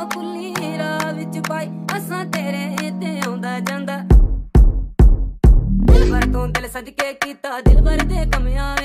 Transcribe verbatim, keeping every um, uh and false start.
fully राह विच पाई असां तेरे ते आउंदा जांदा दिल भर तो दिल सज के कीता दिल भर दे कमियां